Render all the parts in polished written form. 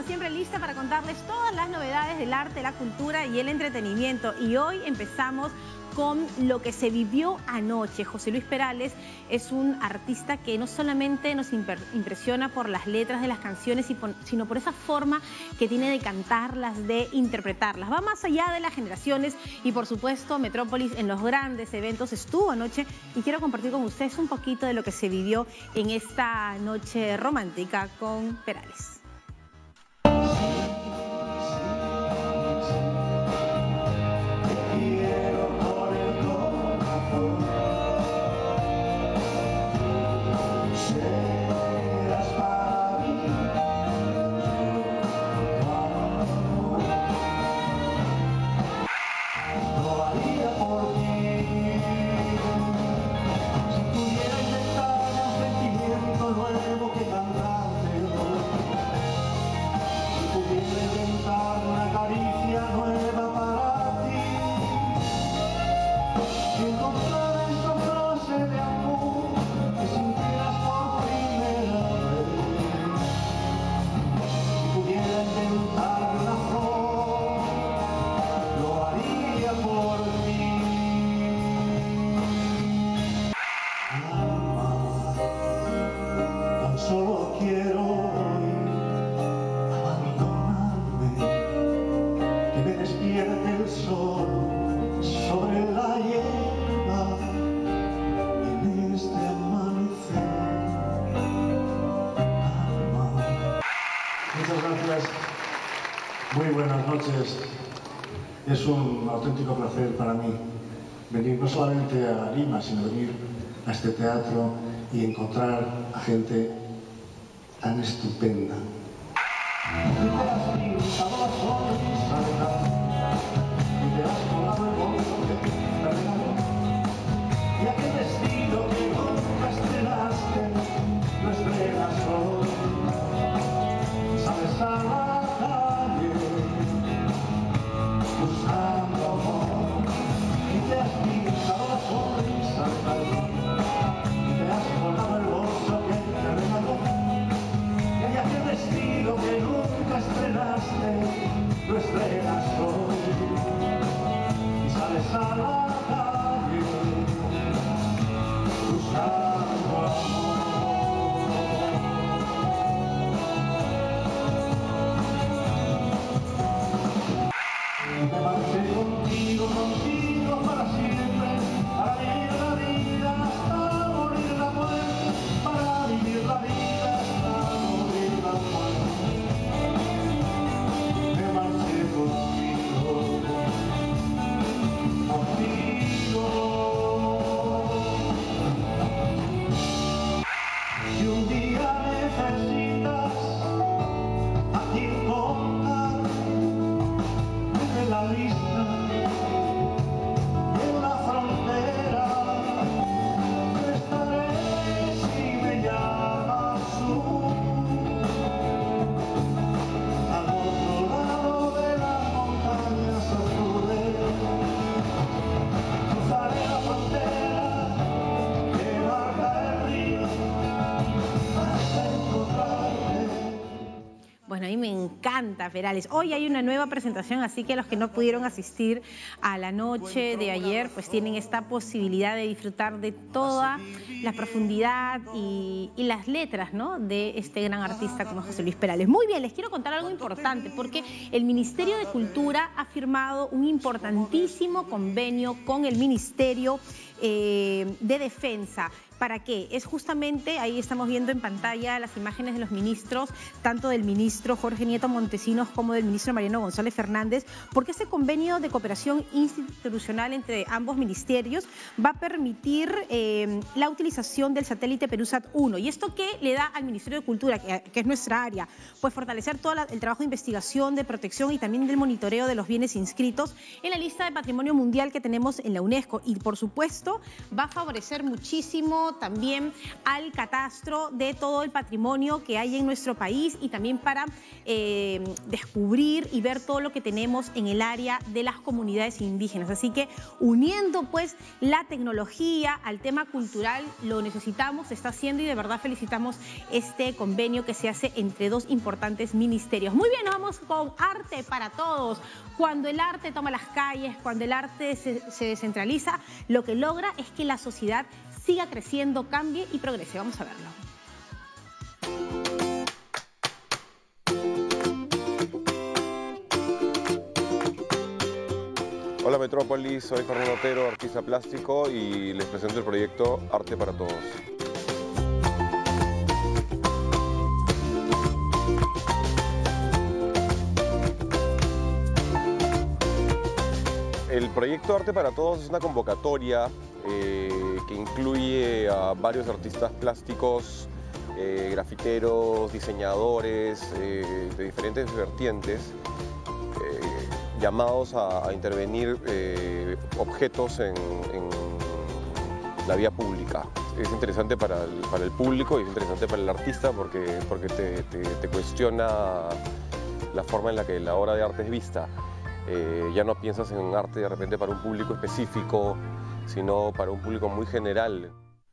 siempre lista para contarles todas las novedades del arte, la cultura y el entretenimiento. Y hoy empezamos con lo que se vivió anoche. José Luis Perales es un artista que no solamente nos impresiona por las letras de las canciones, sino por esa forma que tiene de cantarlas, de interpretarlas. Va más allá de las generaciones y, por supuesto, Metrópolis en los grandes eventos estuvo anoche y quiero compartir con ustedes un poquito de lo que se vivió en esta noche romántica con Perales. Solo quiero hoy abandonarme, que me despierte el sol sobre la hierba en este amanecer. Muchas gracias, muy buenas noches. Es un auténtico placer para mí venir no solamente a Lima, sino venir a este teatro y encontrar a gente tan estupenda. Y aquel vestido que nunca estrenaste, no estrenas hoy. Sales a la calle buscando amor y te has pintado la sonrisa de perdón y te has colado el bolso que te regaló. Y aquel vestido que nunca estrenaste, lo estrenas hoy. Y sales a la calle buscando amor. Y me marché contigo para siempre, para vivir la vida hasta morir la muerte, para vivir la vida hasta morir la muerte. Me marché contigo. Si un día necesitas a quien contar, desde la lista de una frontera, yo estaré si me llamas tú. Al otro lado de las montañas azules, cruzaré la frontera que marca el río hasta encontrarte. Bueno, a mí me encanta Perales. Hoy hay una nueva presentación, así que los que no pudieron asistir a la noche de ayer, pues tienen esta posibilidad de disfrutar de toda la profundidad y las letras, ¿no?, de este gran artista como José Luis Perales. Muy bien, les quiero contar algo importante, porque el Ministerio de Cultura ha firmado un importantísimo convenio con el Ministerio de Defensa. ¿Para qué? Es justamente, ahí estamos viendo en pantalla las imágenes de los ministros, tanto del ministro Jorge Nieto Montesinos como del ministro Mariano González Fernández, porque este convenio de cooperación institucional entre ambos ministerios va a permitir la utilización del satélite Perusat 1. ¿Y esto qué le da al Ministerio de Cultura, que es nuestra área? Pues fortalecer todo el trabajo de investigación, de protección y también del monitoreo de los bienes inscritos en la lista de Patrimonio Mundial que tenemos en la UNESCO. Y, por supuesto, esto va a favorecer muchísimo también al catastro de todo el patrimonio que hay en nuestro país y también para descubrir y ver todo lo que tenemos en el área de las comunidades indígenas. Así que uniendo pues la tecnología al tema cultural, lo necesitamos, se está haciendo y de verdad felicitamos este convenio que se hace entre dos importantes ministerios. Muy bien, nos vamos con Arte para Todos. Cuando el arte toma las calles, cuando el arte se descentraliza, lo que logra es que la sociedad siga creciendo, cambie y progrese. Vamos a verlo. Hola Metrópolis, soy Fernando Otero, artista plástico y les presento el proyecto Arte para Todos. El proyecto Arte para Todos es una convocatoria que incluye a varios artistas plásticos, grafiteros, diseñadores de diferentes vertientes, llamados a intervenir objetos en la vía pública. Es interesante para el público y es interesante para el artista porque te cuestiona la forma en la que la obra de arte es vista. Ya no piensas en arte de repente para un público específico, sino para un público muy general.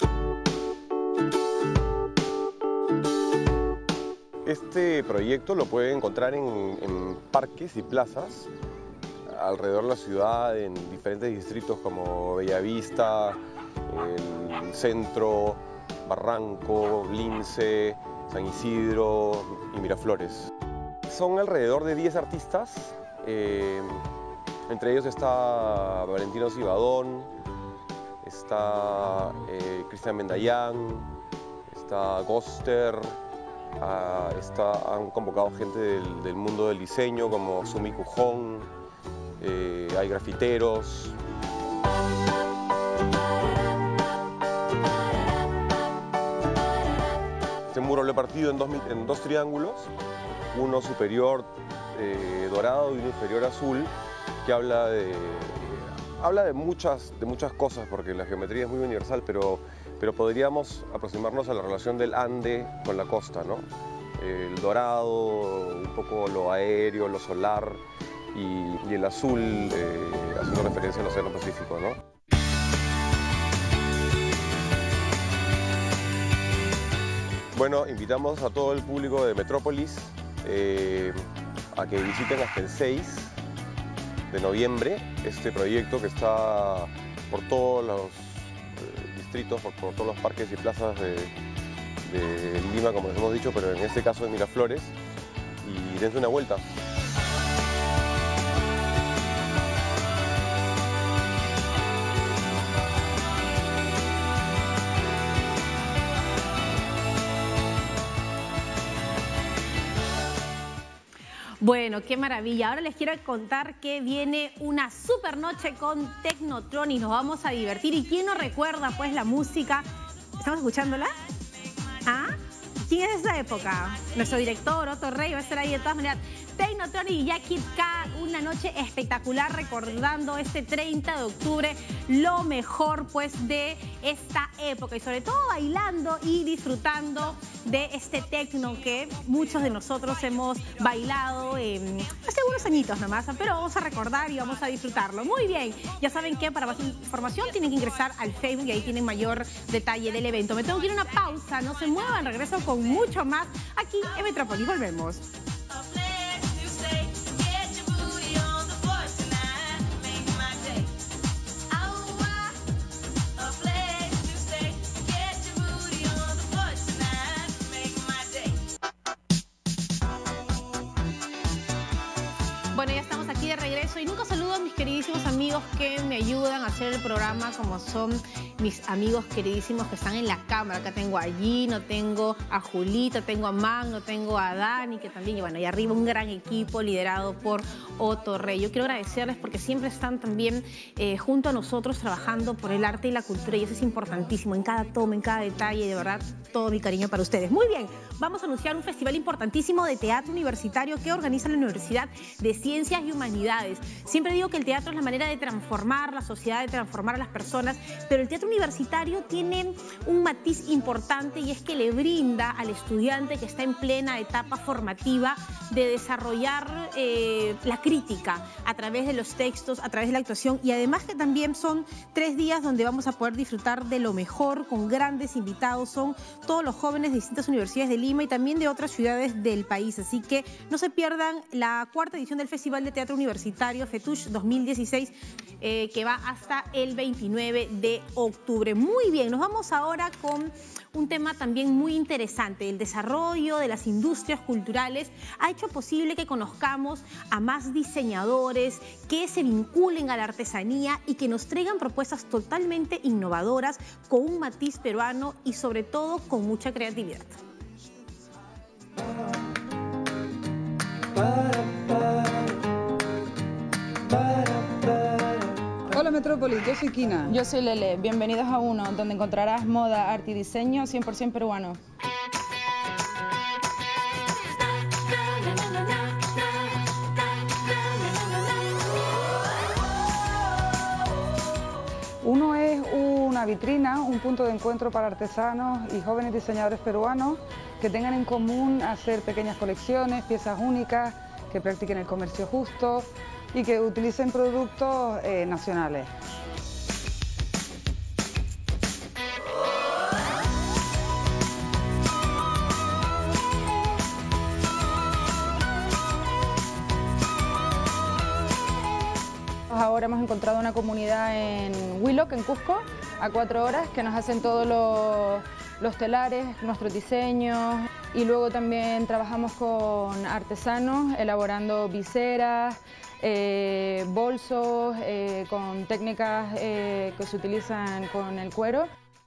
Este proyecto lo pueden encontrar en parques y plazas alrededor de la ciudad, en diferentes distritos como Bellavista, el Centro, Barranco, Lince, San Isidro y Miraflores. Son alrededor de 10 artistas, entre ellos está Valentino Cibadón, está Cristian Mendayán, está Goster, han convocado gente del mundo del diseño como Sumi Cujón, hay grafiteros. Este muro lo he partido en dos triángulos, uno superior dorado y uno inferior azul, que habla de muchas cosas, porque la geometría es muy universal, pero podríamos aproximarnos a la relación del Ande con la costa, ¿no? El dorado, un poco lo aéreo, lo solar, y el azul haciendo referencia al Océano Pacífico, ¿no? Bueno, invitamos a todo el público de Metrópolis a que visiten hasta el 6 de noviembre este proyecto que está por todos los distritos, por todos los parques y plazas de Lima, como les hemos dicho, pero en este caso de Miraflores, y dense una vuelta. Bueno, qué maravilla. Ahora les quiero contar que viene una super noche con Tecnotron y nos vamos a divertir. ¿Y quién no recuerda pues la música? ¿Estamos escuchándola? ¿Ah? ¿Quién es de esa época? Nuestro director, Otto Rey, va a estar ahí de todas maneras. Tecnotron y Jackie K, una noche espectacular recordando este 30 de octubre, lo mejor pues de esta época y sobre todo bailando y disfrutando de este tecno que muchos de nosotros hemos bailado hace unos añitos nomás, pero vamos a recordar y vamos a disfrutarlo. Muy bien, ya saben que para más información tienen que ingresar al Facebook y ahí tienen mayor detalle del evento. Me tengo que ir a una pausa, no se muevan, regreso con mucho más aquí en Metrópolis. Volvemos. Bueno, ya estamos aquí de regreso y nunca saludo a mis queridísimos amigos que me ayudan a hacer el programa, como son mis amigos queridísimos que están en la cámara. Acá tengo a Gino, tengo a Julita, tengo a Magno, tengo a Dani, que también, y bueno, y arriba un gran equipo liderado por Otorrey. Yo quiero agradecerles porque siempre están también junto a nosotros trabajando por el arte y la cultura, y eso es importantísimo, en cada toma, en cada detalle, de verdad, todo mi cariño para ustedes. Muy bien, vamos a anunciar un festival importantísimo de teatro universitario que organiza la Universidad de Ciencias y Humanidades. Siempre digo que el teatro es la manera de transformar la sociedad, de transformar a las personas, pero el teatro universitario tiene un matiz importante, y es que le brinda al estudiante que está en plena etapa formativa de desarrollar la crítica a través de los textos, a través de la actuación, y además que también son 3 días donde vamos a poder disfrutar de lo mejor con grandes invitados. Son todos los jóvenes de distintas universidades de Lima y también de otras ciudades del país, así que no se pierdan la 4ª edición del Festival de Teatro Universitario FETUSH 2016 que va hasta el 29 de octubre. Muy bien, nos vamos ahora con un tema también muy interesante. El desarrollo de las industrias culturales ha hecho posible que conozcamos a más diseñadores que se vinculen a la artesanía y que nos traigan propuestas totalmente innovadoras con un matiz peruano y sobre todo con mucha creatividad. Hola Metrópolis, yo soy Kina. Yo soy Lele, bienvenidos a Uno, donde encontrarás moda, arte y diseño 100% peruano. Uno es una vitrina, un punto de encuentro para artesanos y jóvenes diseñadores peruanos que tengan en común hacer pequeñas colecciones, piezas únicas, que practiquen el comercio justo y que utilicen productos nacionales. Ahora hemos encontrado una comunidad en Huiloc, en Cusco, a 4 horas, que nos hacen todos los telares, nuestros diseños, y luego también trabajamos con artesanos elaborando viseras, bolsos, con técnicas que se utilizan con el cuero.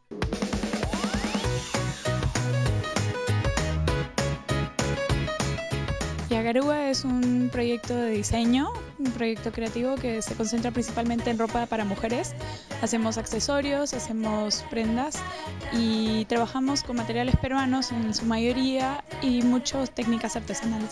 Yagarúa es un proyecto de diseño, un proyecto creativo que se concentra principalmente en ropa para mujeres. Hacemos accesorios, hacemos prendas y trabajamos con materiales peruanos en su mayoría y muchas técnicas artesanales.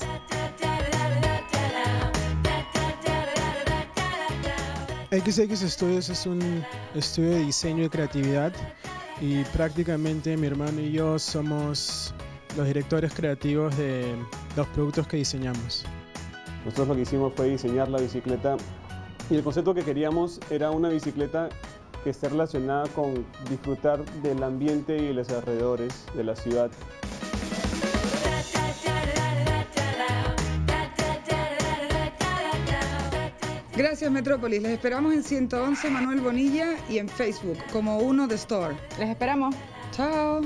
XX Studios es un estudio de diseño y creatividad, y prácticamente mi hermano y yo somos los directores creativos de los productos que diseñamos. Nosotros lo que hicimos fue diseñar la bicicleta, y el concepto que queríamos era una bicicleta que esté relacionada con disfrutar del ambiente y los alrededores de la ciudad. Gracias Metrópolis, les esperamos en 111 Manuel Bonilla y en Facebook como Uno The Store. Les esperamos. Chao.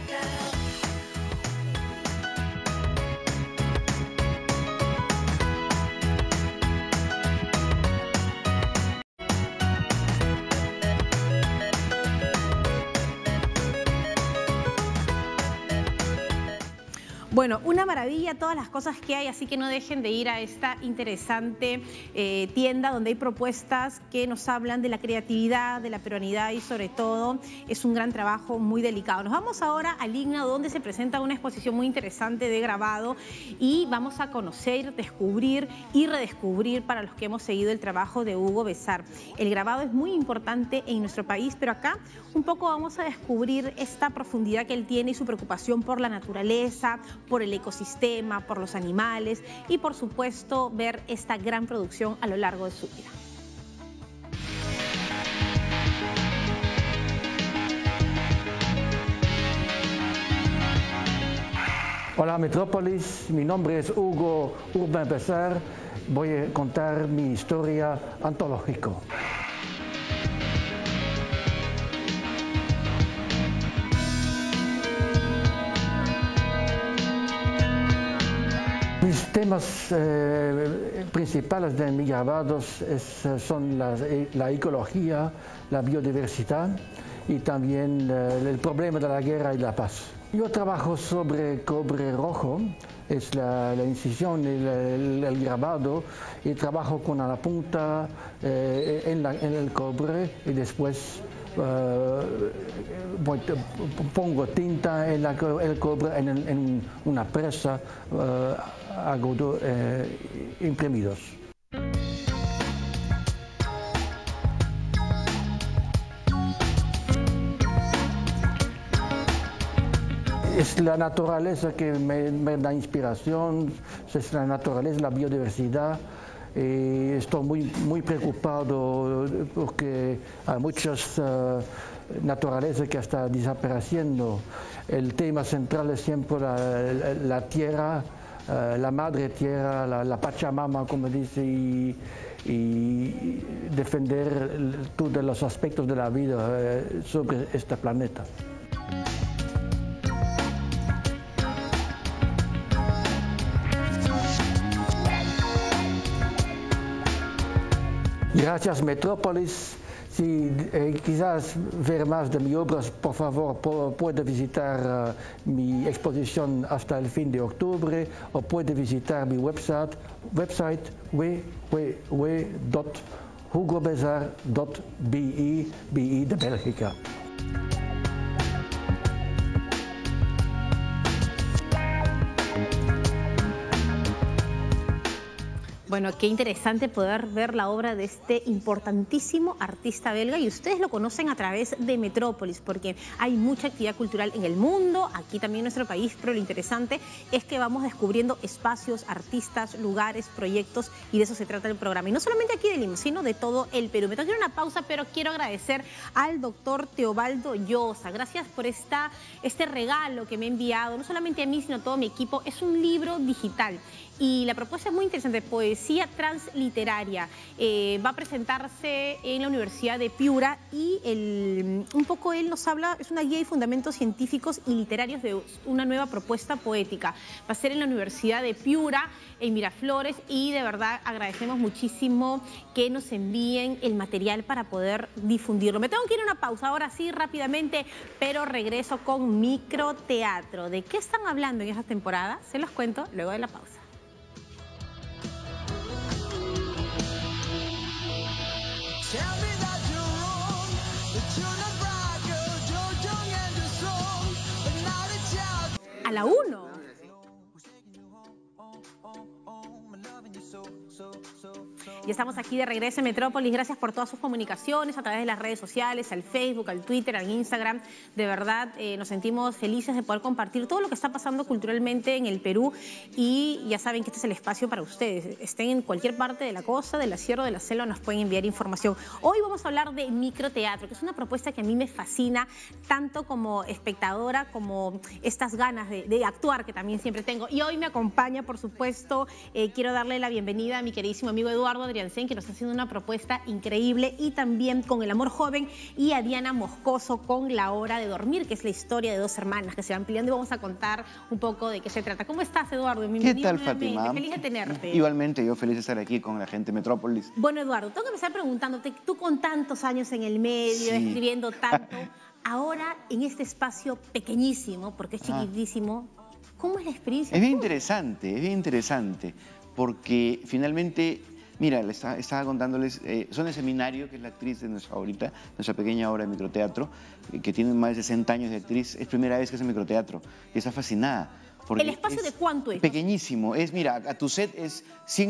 Bueno, una maravilla todas las cosas que hay, así que no dejen de ir a esta interesante tienda donde hay propuestas que nos hablan de la creatividad, de la peruanidad, y sobre todo es un gran trabajo muy delicado. Nos vamos ahora al IGNA, donde se presenta una exposición muy interesante de grabado, y vamos a conocer, descubrir y redescubrir para los que hemos seguido el trabajo de Hugo Besar. El grabado es muy importante en nuestro país, pero acá un poco vamos a descubrir esta profundidad que él tiene y su preocupación por la naturaleza, por el ecosistema, por los animales y por supuesto ver esta gran producción a lo largo de su vida. Hola Metrópolis, mi nombre es Hugo Urban Besar. Voy a contar mi historia antológica. Mis temas principales de mis grabados son la ecología, la biodiversidad y también el problema de la guerra y la paz. Yo trabajo sobre cobre rojo, es la incisión, el grabado, y trabajo con la punta en el cobre y después pongo tinta en el cobre en una presa, hago imprimidos. Es la naturaleza que me da inspiración, es la naturaleza, la biodiversidad. Estoy muy preocupado porque hay muchas naturalezas que están desapareciendo. El tema central es siempre la tierra, la madre tierra, la Pachamama, como dice, y defender todos los aspectos de la vida sobre este planeta. Gracias, Metrópolis. Si quizás ver más de mis obras, por favor, puede visitar mi exposición hasta el fin de octubre o puede visitar mi website www.hugobezar.be, BE de Bélgica. Bueno, qué interesante poder ver la obra de este importantísimo artista belga, y ustedes lo conocen a través de Metrópolis, porque hay mucha actividad cultural en el mundo, aquí también en nuestro país, pero lo interesante es que vamos descubriendo espacios, artistas, lugares, proyectos, y de eso se trata el programa. Y no solamente aquí de Lima, sino de todo el Perú. Me tengo que ir a una pausa, pero quiero agradecer al doctor Teobaldo Llosa. Gracias por este regalo que me ha enviado, no solamente a mí, sino a todo mi equipo. Es un libro digital. Y la propuesta es muy interesante, poesía transliteraria. Va a presentarse en la Universidad de Piura y un poco él nos habla, es una guía y fundamentos científicos y literarios de una nueva propuesta poética. Va a ser en la Universidad de Piura, en Miraflores, y de verdad agradecemos muchísimo que nos envíen el material para poder difundirlo. Me tengo que ir a una pausa, ahora sí, rápidamente, pero regreso con microteatro. ¿De qué están hablando en esta temporada? Se los cuento luego de la pausa. A la 1. Ya estamos aquí de regreso en Metrópolis. Gracias por todas sus comunicaciones a través de las redes sociales, al Facebook, al Twitter, al Instagram. De verdad, nos sentimos felices de poder compartir todo lo que está pasando culturalmente en el Perú. Y ya saben que este es el espacio para ustedes. Estén en cualquier parte de la costa, de la sierra o de la selva, nos pueden enviar información. Hoy vamos a hablar de microteatro, que es una propuesta que a mí me fascina, tanto como espectadora, como estas ganas de actuar que también siempre tengo. Y hoy me acompaña, por supuesto, quiero darle la bienvenida a mi queridísimo amigo Eduardo Adriancén, que nos está haciendo una propuesta increíble, y también con El Amor Joven, y a Diana Moscoso con La Hora de Dormir, que es la historia de dos hermanas que se van peleando, y vamos a contar un poco de qué se trata. ¿Cómo estás, Eduardo? ¿Qué tal, Fátima? Feliz de tenerte. Igualmente, yo feliz de estar aquí con la gente de Metrópolis. Bueno, Eduardo, tengo que empezar preguntándote, tú con tantos años en el medio, escribiendo tanto, ahora en este espacio pequeñísimo, porque es chiquitísimo, ¿cómo es la experiencia? Es bien interesante, porque finalmente... Mira, estaba contándoles, son el Seminario, que es la actriz de nuestra pequeña obra de microteatro, que tiene más de 60 años de actriz, es primera vez que hace microteatro, y está fascinada. ¿El espacio de cuánto es? Pequeñísimo, mira, a tu set es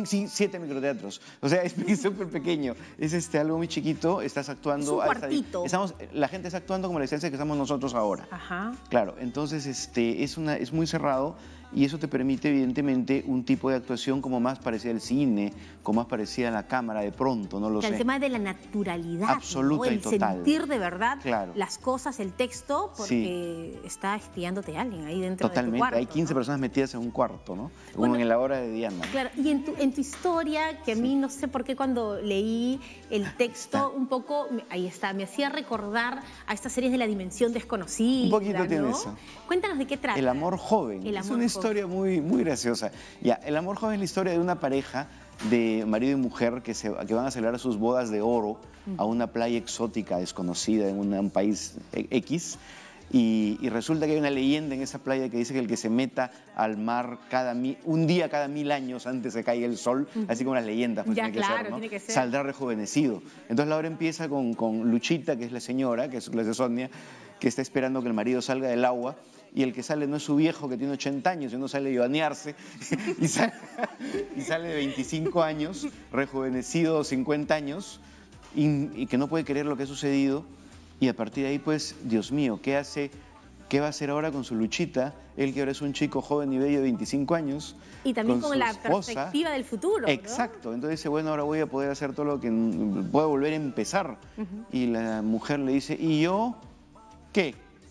7 microteatros, o sea, es súper pequeño, es algo muy chiquito, estás actuando... Es un cuartito. La gente está actuando como la esencia que estamos nosotros ahora. Ajá. Claro, entonces es muy cerrado, y eso te permite evidentemente un tipo de actuación como más parecida al cine, como más parecida a la cámara de pronto, no lo sé. El tema de la naturalidad, absoluta, ¿no? y total. Sentir de verdad claro. las cosas, el texto, porque está espiándote alguien ahí dentro totalmente. de tu cuarto. Hay 15 personas metidas en un cuarto, ¿no? Bueno, como en La Hora de Diana. Claro, y en tu historia, que a mí no sé por qué cuando leí el texto, un poco, ahí está, me hacía recordar a estas series de La Dimensión Desconocida. Un poquito ¿no? tiene eso. Cuéntanos de qué trata. El Amor Joven. El Amor es una historia muy, muy graciosa. Ya, El amor joven es la historia de una pareja de marido y mujer que van a celebrar sus bodas de oro a una playa exótica desconocida en un país X. Y resulta que hay una leyenda en esa playa que dice que el que se meta al mar un día cada 1000 años antes de que caiga el sol, así como las leyendas, pues Ya, tiene, claro, que ser, ¿no? tiene que ser. Saldrá rejuvenecido. Entonces la obra empieza con Luchita, que es la señora, que es la de Sonia, que está esperando que el marido salga del agua, y el que sale no es su viejo que tiene 80 años, sino sale a bañarse y sale de 25 años, rejuvenecido 50 años, y que no puede creer lo que ha sucedido. Y a partir de ahí, pues, Dios mío, ¿qué va a hacer ahora con su Luchita? Él que ahora es un chico joven y bello de 25 años. Y también con su la esposa. perspectiva del futuro, ¿no? Exacto. Entonces dice, bueno, ahora voy a poder hacer todo lo que... Puedo volver a empezar. Y la mujer le dice, ¿y yo qué?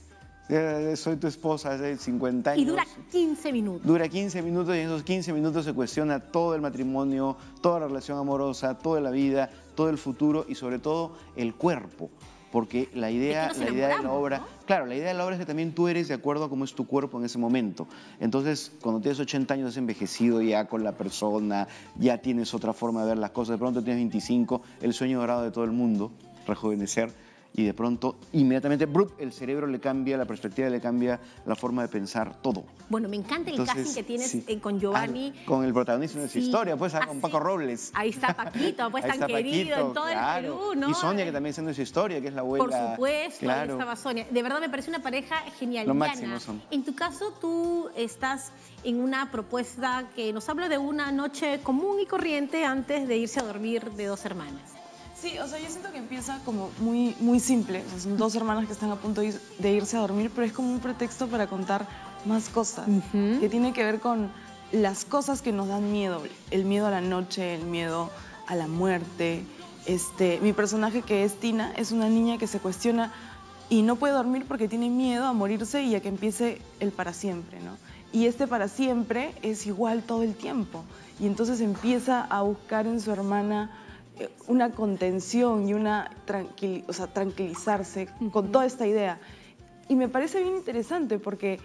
Soy tu esposa hace 50 años. Y dura 15 minutos. Dura 15 minutos y en esos 15 minutos se cuestiona todo el matrimonio, toda la relación amorosa, toda la vida, todo el futuro y sobre todo el cuerpo. Porque la idea de la obra, ¿no? Claro, la idea de la obra es que también tú eres de acuerdo a cómo es tu cuerpo en ese momento. Entonces, cuando tienes 80 años has envejecido ya con la persona, ya tienes otra forma de ver las cosas, de pronto tienes 25, el sueño dorado de todo el mundo, rejuvenecer. Y de pronto, inmediatamente, el cerebro le cambia, la perspectiva le cambia, la forma de pensar, todo. Bueno, me encanta el casting que tienes con Giovanni. Con el protagonista de esa historia, pues, con Paco Robles. Ahí está Paquito, pues tan querido en todo el Perú, ¿no? Y Sonia, que también haciendo esa historia, que es la abuela. Por supuesto, claro. Ahí estaba Sonia. De verdad me parece una pareja genial. Lo máximo son. En tu caso, tú estás en una propuesta que nos habla de una noche común y corriente antes de irse a dormir de dos hermanas. Sí, o sea, yo siento que empieza como muy, muy simple. O sea, son dos hermanas que están a punto de irse a dormir, pero es como un pretexto para contar más cosas, que tiene que ver con las cosas que nos dan miedo. El miedo a la noche, el miedo a la muerte. Mi personaje, que es Tina, es una niña que se cuestiona y no puede dormir porque tiene miedo a morirse y a que empiece el para siempre, ¿no? Y para siempre es igual todo el tiempo. Y entonces empieza a buscar en su hermana una contención y tranquilizarse con toda esta idea. Y me parece bien interesante porque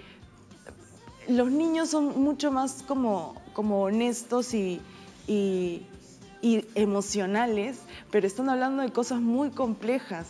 los niños son mucho más como honestos y emocionales, pero están hablando de cosas muy complejas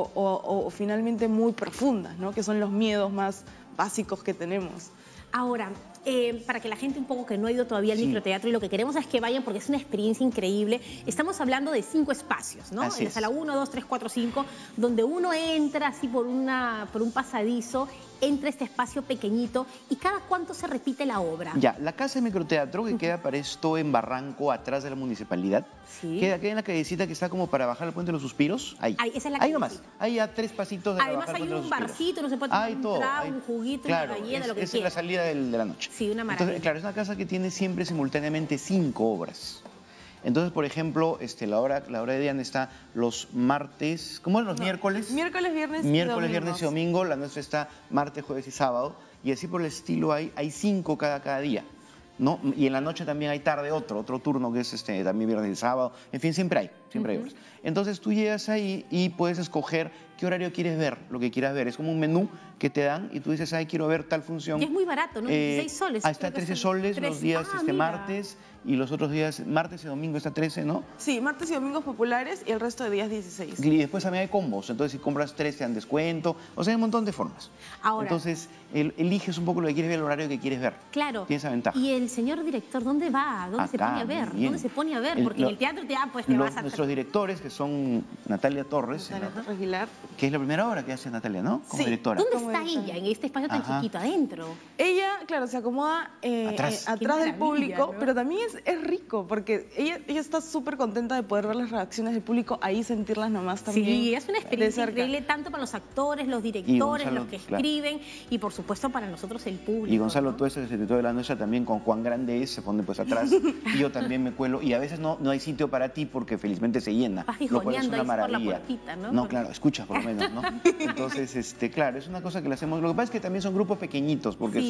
o finalmente muy profundas, ¿no? Que son los miedos más básicos que tenemos. Ahora, para que la gente un poco que no ha ido todavía al microteatro, y lo que queremos es que vayan porque es una experiencia increíble. Estamos hablando de 5 espacios, ¿no? En la sala 1, 2, 3, 4, 5, donde uno entra así por un pasadizo, entra a este espacio pequeñito, y ¿cada cuánto se repite la obra? Ya, la casa de microteatro que queda para esto en Barranco, atrás de la municipalidad, queda en la callecita que está como para bajar el Puente de los Suspiros, ahí. Esa es la ahí nomás, ahí a 3 pasitos de Además bajar el hay Puente de los un Suspiros. barcito, no se puede tomar un trago, un juguito, una galleta, lo que esa quiera. es la salida de la noche. Sí, una maravilla. Entonces, claro, es una casa que tiene siempre simultáneamente 5 obras. Entonces, por ejemplo, la obra de Diana está los martes, ¿cómo eran los miércoles? Miércoles, viernes y domingo. La nuestra está martes, jueves y sábado. Y así por el estilo hay 5 cada día, ¿no? Y en la noche también hay tarde otro turno que es también viernes y sábado. En fin, siempre hay obras. Entonces tú llegas ahí y puedes escoger qué horario quieres ver, lo que quieras ver. Es como un menú que te dan y tú dices, quiero ver tal función. Y es muy barato, ¿no? 16 soles. Ahí está 13 soles los días martes, y los otros días, martes y domingo está 13, ¿no? Sí, martes y domingos populares y el resto de días 16. Y después también hay combos, entonces si compras 3 te dan descuento, o sea, hay un montón de formas. Ahora, entonces, eliges un poco lo que quieres ver, el horario que quieres ver. Claro. Tiene esa ventaja. ¿Y el señor director dónde va? ¿Dónde se pone a ver? ¿Dónde se pone a ver? Porque en el teatro te vas a... Nuestros directores, que son Natalia Torres, Aguilar, que es la primera obra que hace Natalia, ¿no? Como directora. ¿Dónde está ella en este espacio tan chiquito adentro? Ella, claro, se acomoda atrás del público, ¿no? Pero también es rico, porque ella está súper contenta de poder ver las reacciones del público, ahí sentirlas nomás también. Sí, es una experiencia increíble, tanto para los actores, los directores, los que escriben, y por supuesto para nosotros el público. Y Gonzalo Tuesta, el director de la nuestra, también con Juan Grande se pone pues atrás, y yo también me cuelo, y a veces no hay sitio para ti porque felizmente se llena, lo cual es una maravilla. Por la puertita, ¿no? No, claro, escuchas por lo menos, ¿no? Entonces, claro, es una cosa que le hacemos. Lo que pasa es que también son grupos pequeñitos, porque son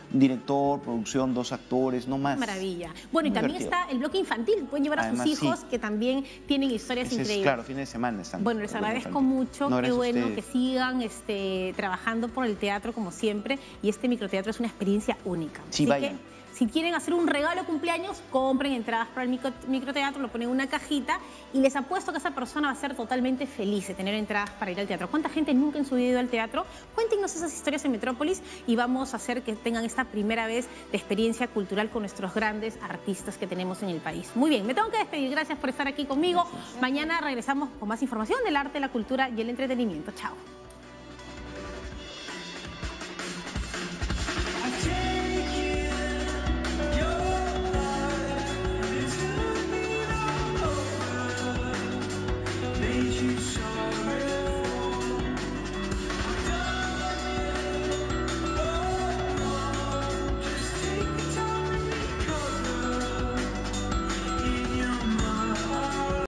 director, producción, 2 actores, no más. Maravilla. Bueno, y Muy también divertido. está el bloque infantil. Pueden llevar a Además, sus hijos sí. que también tienen historias Ese es, increíbles. claro, fines de semana están. Bueno, les el bloque agradezco infantil. mucho, No, qué gracias a bueno ustedes. que sigan trabajando por el teatro como siempre, y este microteatro es una experiencia única. Sí, Así vayan. que, si quieren hacer un regalo de cumpleaños, compren entradas para el microteatro, lo ponen en una cajita y les apuesto que esa persona va a ser totalmente feliz de tener entradas para ir al teatro. ¿Cuánta gente nunca en su vida ha ido al teatro? Cuéntenos esas historias en Metrópolis y vamos a hacer que tengan esta primera vez de experiencia cultural con nuestros grandes artistas que tenemos en el país. Muy bien, me tengo que despedir. Gracias por estar aquí conmigo. Mañana regresamos con más información del arte, la cultura y el entretenimiento. Chao.